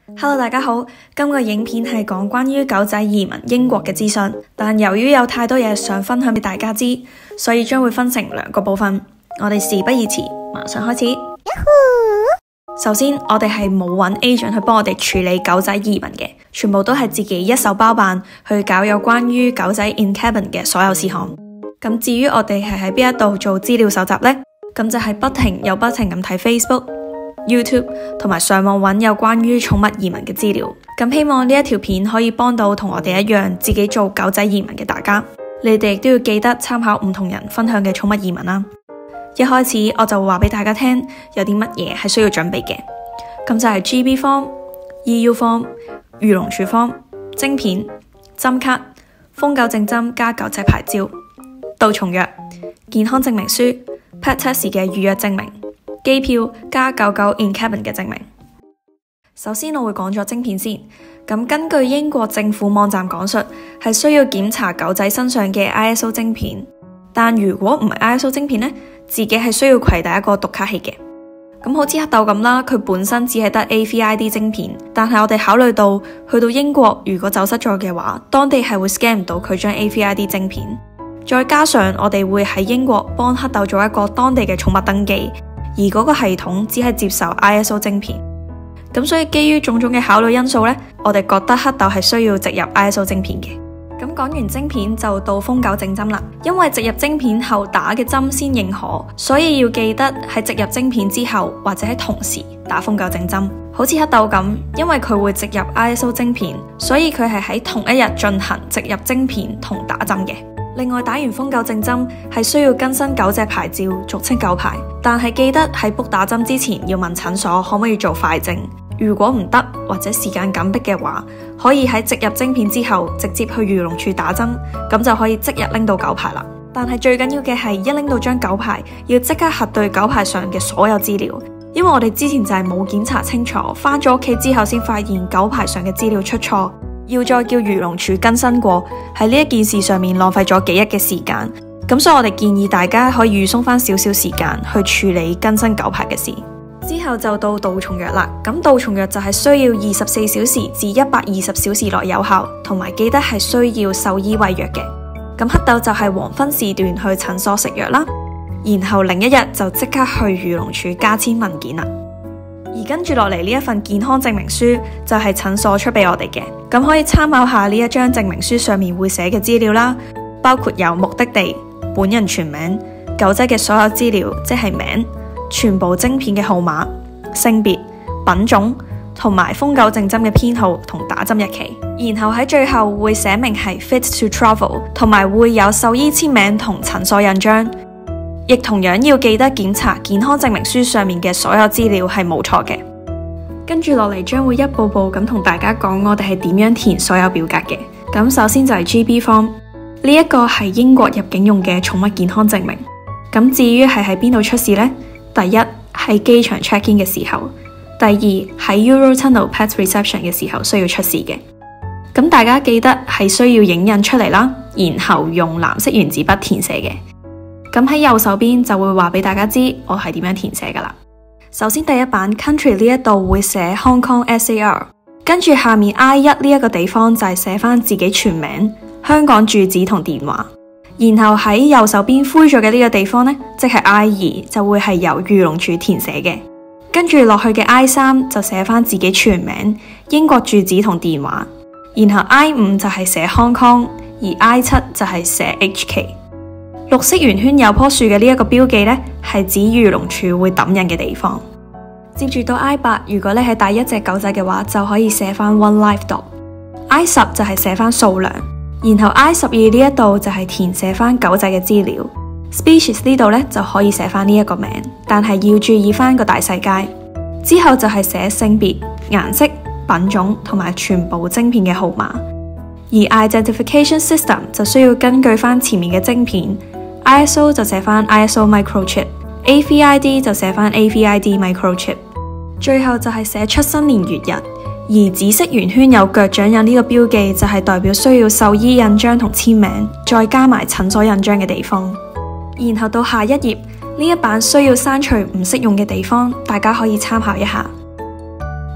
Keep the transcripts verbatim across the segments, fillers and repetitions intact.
Hello， 大家好，今個影片係講關於狗仔移民英國嘅資訊，但由於有太多嘢想分享俾大家知，所以將會分成兩個部分。我哋事不宜遲，馬上開始。Yahoo! 首先，我哋係冇揾 agent 去幫我哋處理狗仔移民嘅，全部都係自己一手包辦去搞有關於狗仔 in cabin 嘅所有事項。咁至於我哋係喺邊一度做資料搜集呢？咁就係不停又不停咁睇 Facebook、YouTube 同埋上網揾有關於寵物移民嘅資料。咁希望呢一條片可以幫到同我哋一樣自己做狗仔移民嘅大家。你哋亦都要記得參考唔同人分享嘅寵物移民啦。一開始我就會話俾大家聽有啲乜嘢係需要準備嘅。咁就係 G B form、E U form、漁農署 form、晶片、針卡、瘋狗證針加狗仔牌照、杜蟲藥、健康證明書、Pet Test 嘅預約證明、機票加狗狗 in cabin 嘅證明。首先我會講咗晶片先。咁根據英國政府網站講述，係需要檢查狗仔身上嘅 I S O 晶片。但如果唔係 I S O 晶片呢，自己係需要攜帶一個讀卡器嘅。咁好似黑豆咁啦，佢本身只係得 A V I D 晶片，但係我哋考慮到去到英國如果走失咗嘅話，當地係會 scan 唔到佢張 A V I D 晶片。再加上我哋會喺英國幫黑豆做一個當地嘅寵物登記，而嗰個系統只係接受 I S O 晶片。咁所以基於種種嘅考慮因素呢，我哋覺得黑豆係需要植入 I S O 晶片嘅。咁講完晶片就到瘋狗證針啦，因為植入晶片後打嘅針先認可，所以要記得喺植入晶片之後或者喺同時打瘋狗證針。好似黑豆咁，因為佢會植入 I S O 晶片，所以佢係喺同一日進行植入晶片同打針嘅。另外打完瘋狗證針係需要更新狗隻牌照，俗稱狗牌，但係記得喺 book 打針之前要問診所可唔可以做快證。如果唔得或者時間緊迫嘅話，可以喺植入晶片之後直接去漁農處打針，咁就可以即日拎到狗牌啦。但係最緊要嘅係一拎到張狗牌，要即刻核對狗牌上嘅所有資料，因為我哋之前就係冇檢查清楚，返咗屋企之後先發現狗牌上嘅資料出錯，要再叫漁農處更新過，喺呢一件事上面浪費咗幾日嘅時間。咁所以我哋建議大家可以預鬆返少少時間去處理更新狗牌嘅事。之後就到杜蟲藥啦，咁杜蟲藥就係需要二十四小時至一百二十小時內有效，同埋記得係需要獸醫餵藥嘅。咁黑豆就係黃昏時段去診所食藥啦，然後另一日就即刻去漁農處加簽文件啦。而跟住落嚟呢一份健康證明書就係診所出俾我哋嘅，咁可以參考下呢一張證明書上面會寫嘅資料啦，包括有目的地、本人全名、狗仔嘅所有資料，即係名、全部晶片嘅號碼、性別、品種同埋瘋狗證針嘅編號同打針日期，然後喺最後會寫明係 fit to travel， 同埋會有獸醫簽名同診所印章，亦同樣要記得檢查健康證明書上面嘅所有資料係冇錯嘅。跟住落嚟將會一步步咁同大家講我哋係點樣填所有表格嘅。咁首先就係 G B form， 呢一個係英國入境用嘅寵物健康證明。咁至於係喺邊度出示呢？第一喺機場 check in 嘅時候，第二喺 Eurotunnel Pet Reception 嘅時候需要出示嘅。咁大家記得係需要影印出嚟啦，然後用藍色原子筆填寫嘅。咁喺右手邊就會話俾大家知我係點樣填寫噶啦。首先第一版 country 呢一度會寫 Hong Kong S A R， 跟住下面 I 一呢一個地方就係寫翻自己全名、香港住址同電話。然後喺右手邊灰咗嘅呢個地方呢，即係 I 二，就會係由漁農處填寫嘅。跟住落去嘅 I 三就寫翻自己全名、英國住址同電話。然後 I 五就係寫 Hong Kong，而 I 七就係寫 H K。綠色圓圈有棵樹嘅呢一個標記呢，係指漁農處會抌人嘅地方。接住到 I 八，如果你係帶一隻狗仔嘅話，就可以寫翻 One Live Dog。I 十就係寫翻數量。然後 I 十二呢一度就係填寫翻狗仔嘅資料 ，species 呢度呢就可以寫翻呢一個名，但係要注意翻個大細階。之後就係寫性別、顏色、品種同埋全部晶片嘅號碼。而 identification system 就需要根據翻前面嘅晶片 ，I S O 就寫翻 I S O microchip，A V I D 就寫翻 A V I D microchip。最後就係寫出生年月日。而紫色圓圈有腳掌印呢個標記就係代表需要獸醫印章同簽名，再加埋診所印章嘅地方。然後到下一頁呢一版需要刪除唔適用嘅地方，大家可以參考一下。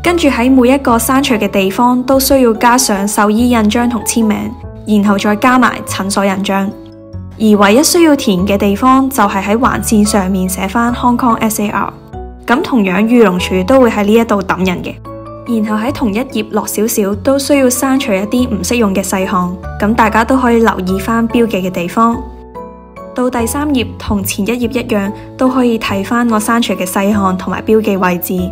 跟住喺每一個刪除嘅地方都需要加上獸醫印章同簽名，然後再加埋診所印章。而唯一需要填嘅地方就係喺橫線上面寫返 Hong Kong S A R。咁同樣漁農署都會喺呢一度抌人嘅。然後喺同一頁落少少都需要刪除一啲唔適用嘅細項，咁大家都可以留意返標記嘅地方。到第三頁同前一頁一樣，都可以睇返我刪除嘅細項同埋標記位置。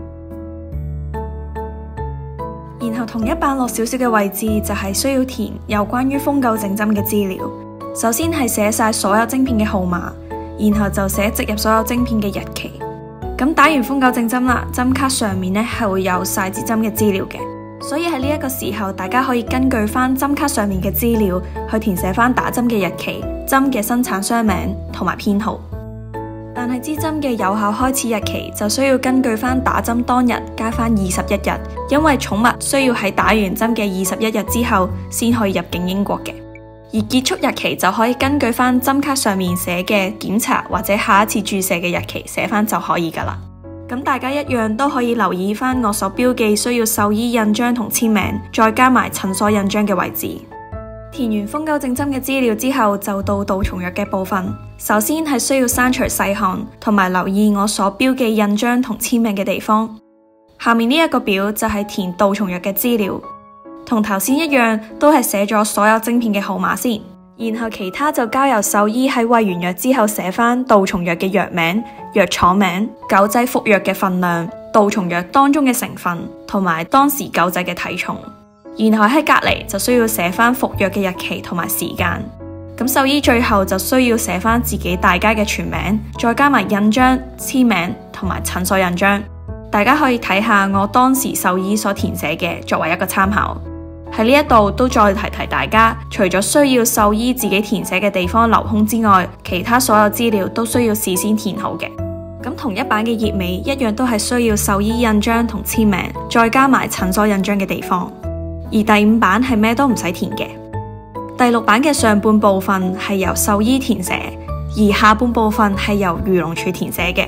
然後同一版落少少嘅位置就係需要填有關於瘋狗症針嘅資料。首先係寫晒所有晶片嘅號碼，然後就寫植入所有晶片嘅日期。咁打完瘋狗症針啦，針卡上面呢係會有晒支針嘅資料嘅，所以喺呢一個時候，大家可以根據翻針卡上面嘅資料去填寫翻打針嘅日期、針嘅生產商名同埋編號。但係支針嘅有效開始日期就需要根據翻打針當日加翻二十一日，因為寵物需要喺打完針嘅二十一日之後先可以入境英國嘅。而結束日期就可以根據翻針卡上面寫嘅檢查或者下一次注射嘅日期寫翻就可以噶啦。咁大家一樣都可以留意翻我所標記需要獸醫印章同簽名，再加埋診所印章嘅位置。填完瘋狗症針嘅資料之後，就到杜蟲藥嘅部分。首先係需要刪除細項，同埋留意我所標記印章同簽名嘅地方。下面呢一個表就係填杜蟲藥嘅資料。同頭先一樣，都係寫咗所有晶片嘅號碼先，然後其他就交由獸醫喺餵完藥之後寫返杜蟲藥嘅藥名、藥廠名、狗仔服藥嘅份量、杜蟲藥當中嘅成分，同埋當時狗仔嘅體重。然後喺隔籬就需要寫返服藥嘅日期同埋時間。咁獸醫最後就需要寫返自己大家嘅全名，再加埋印章、簽名同埋診所印章。大家可以睇下我當時獸醫所填寫嘅，作為一個參考。喺呢一度都再提提大家，除咗需要獸醫自己填寫嘅地方留空之外，其他所有資料都需要事先填好嘅。咁同一版嘅頁尾一樣都係需要獸醫印章同簽名，再加埋診所印章嘅地方。而第五版係咩都唔使填嘅。第六版嘅上半部分係由獸醫填寫，而下半部分係由漁農署填寫嘅。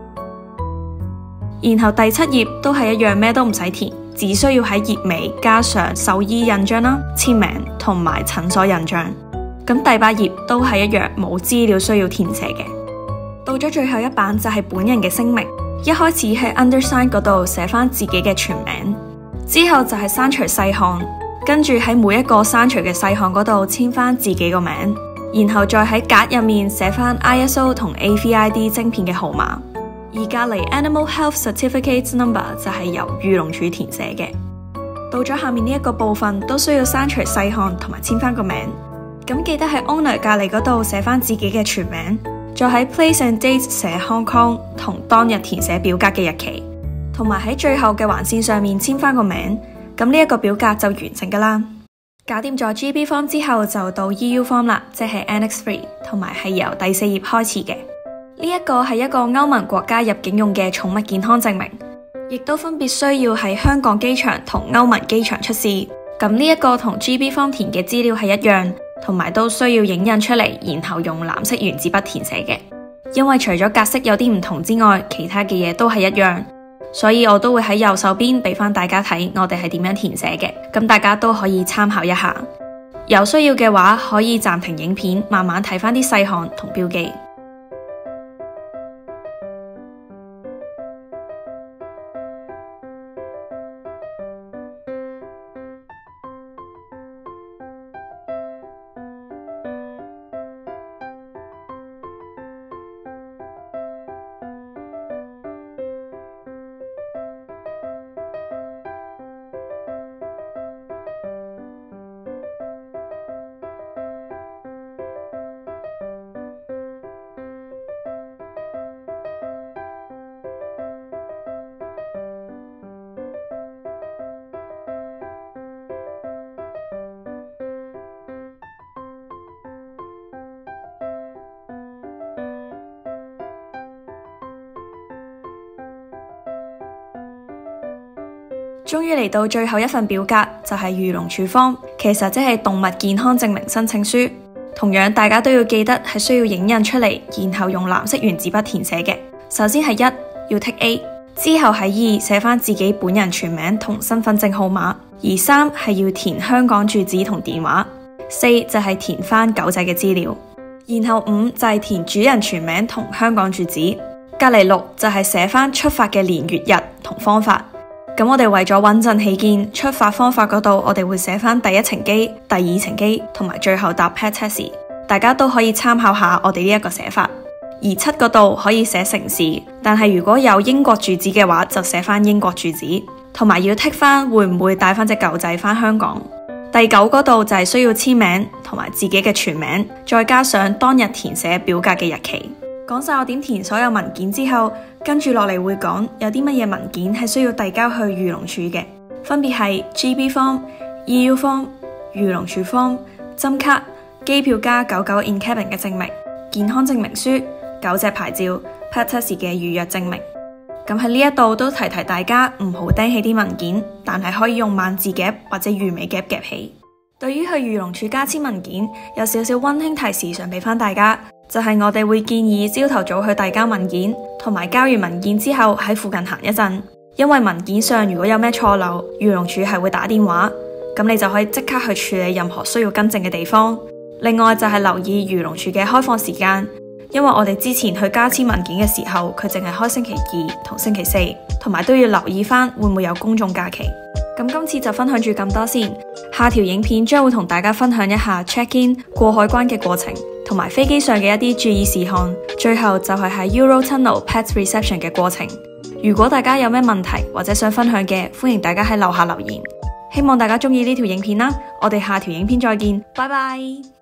然後第七頁都係一樣，咩都唔使填。只需要喺頁尾加上獸醫印章啦、簽名同埋診所印章。咁第八頁都係一樣，冇資料需要填寫嘅。到咗最後一版就係本人嘅聲明，一開始喺 undersign 嗰度寫翻自己嘅全名，之後就係刪除細項，跟住喺每一個刪除嘅細項嗰度簽翻自己個名，然後再喺格入面寫翻 I S O 同 A V I D 晶片嘅號碼。而隔籬 Animal Health Certificate Number 就係由漁農署填寫嘅。到咗下面呢一個部分都需要刪除細項同埋簽翻個名。咁記得喺 Owner 隔籬嗰度寫翻自己嘅全名，再喺 Place and Date 寫 Hong Kong 同當日填寫表格嘅日期，同埋喺最後嘅橫線上面簽翻個名。咁呢一個表格就完成噶啦。搞掂咗 G B Form 之後就到 E U Form 啦，即係 Annex three， 同埋係由第四頁開始嘅。呢一個係一個歐盟國家入境用嘅寵物健康證明，亦都分別需要喺香港機場同歐盟機場出示。咁呢一個同 G B Form 填嘅資料係一樣，同埋都需要影印出嚟，然後用藍色原子筆填寫嘅。因為除咗格式有啲唔同之外，其他嘅嘢都係一樣，所以我都會喺右手邊俾翻大家睇我哋係點樣填寫嘅，咁大家都可以參考一下。有需要嘅話，可以暫停影片，慢慢睇翻啲細項同標記。終於嚟到最後一份表格，就係漁農署 Form，其實即係動物健康證明申請書。同樣大家都要記得係需要影印出嚟，然後用藍色原子筆填寫嘅。首先係一要 tick A， 之後喺二寫返自己本人全名同身份證號碼，而三係要填香港住址同電話，四就係填返狗仔嘅資料，然後五就係填主人全名同香港住址，隔籬六就係寫返出發嘅年月日同方法。咁我哋為咗穩陣起見，出發方法嗰度我哋會寫返第一程機、第二程機同埋最後搭 pet taxi， 大家都可以參考下我哋呢一個寫法。而七嗰度可以寫城市，但係如果有英國住址嘅話就寫返英國住址，同埋要剔返會唔會帶返隻狗仔返香港。第九嗰度就係需要簽名同埋自己嘅全名，再加上當日填寫表格嘅日期。講晒我點填所有文件之後，跟住落嚟會講有啲乜嘢文件係需要遞交去漁農署嘅，分別係 G B form、E U form、漁農署 form、針卡、機票加狗狗 in cabin 嘅證明、健康證明書、狗隻牌照、pet taxi 嘅預約證明。咁喺呢一度都提提大家唔好釘起啲文件，但係可以用萬字夾或者魚尾夾夾起。對於去漁農署加簽文件，有少少溫馨提示想俾翻大家，就係我哋會建議朝頭早去遞交文件，同埋交完文件之後喺附近行一陣，因為文件上如果有咩錯漏，漁農署係會打電話，咁你就可以即刻去處理任何需要更正嘅地方。另外就係留意漁農署嘅開放時間，因為我哋之前去加簽文件嘅時候，佢淨係開星期二同星期四，同埋都要留意翻會唔會有公眾假期。咁今次就分享住咁多先，下條影片將會同大家分享一下 check in 過海關嘅過程，同埋飛機上嘅一啲注意事項，最後就係喺 Eurotunnel Pet Reception 嘅過程。如果大家有咩問題或者想分享嘅，歡迎大家喺樓下留言。希望大家中意呢條影片啦，我哋下條影片再見，拜拜。